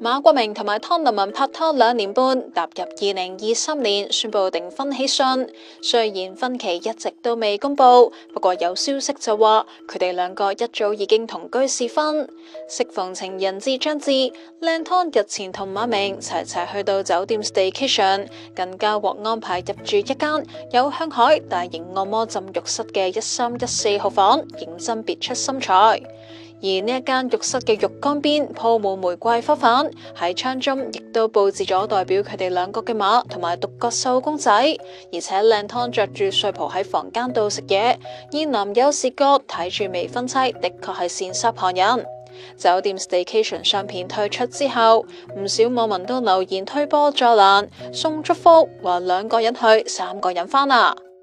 馬國明同埋湯立文拍拖2年半，踏入2023年，宣布訂婚喜訊。雖然婚期一直都未公布，不過有消息就話佢哋兩個一早已經同居試婚。適逢情人節將至，靚湯日前同馬明齊齊去到酒店 staycation， 更加獲安排入住一間有向海大型按摩浸浴室嘅1314號房，認真別出心裁。而呢一間浴室嘅浴缸邊鋪滿玫瑰花瓣，喺窗中亦都佈置咗代表佢哋兩個嘅馬同埋獨角獸公仔，而且靚湯着住睡袍喺房間度食嘢，而男友視覺睇住未婚妻的確係羨煞旁人。酒店 staycation 相片推出之後，唔少網民都留言推波助瀾，送祝福，話2個人去，3個人返啊！